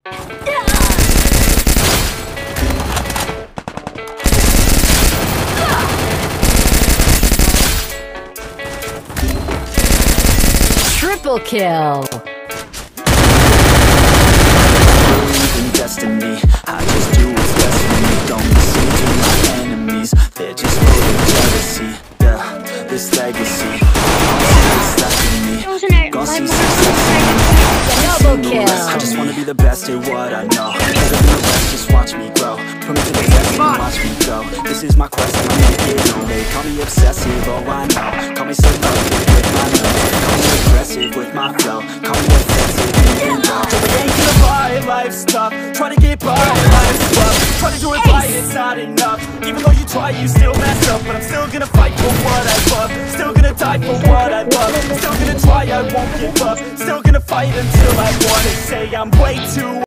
Triple kill. Believe in destiny, I just do what's best for me. Don't listen to my enemies, they're just full of jealousy. Yeah, this legacy, it's left in me. Gonna see success in me. Double kill. I just wanna be the best at what I know. Better than the rest, just watch me grow. Put me to the test and watch me go. This is my quest, I'm gonna get known. They call me obsessive, oh I know. Call me seductive with my nose. Call me aggressive with my flow. Call me offensive even though they ain't gonna buy, life's tough. Try to get by, life's rough. Try to do it right, it's not enough. Even though you try, you still mess up. But I'm still gonna fight for what I love. Still gonna die for what I love. Still gonna try, I won't give up. Still gonna fight until I wanna say I'm way too